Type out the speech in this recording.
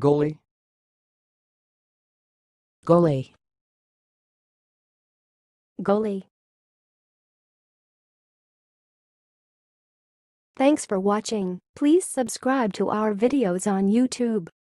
golee, golee, golee. Thanks for watching. Please subscribe to our videos on YouTube.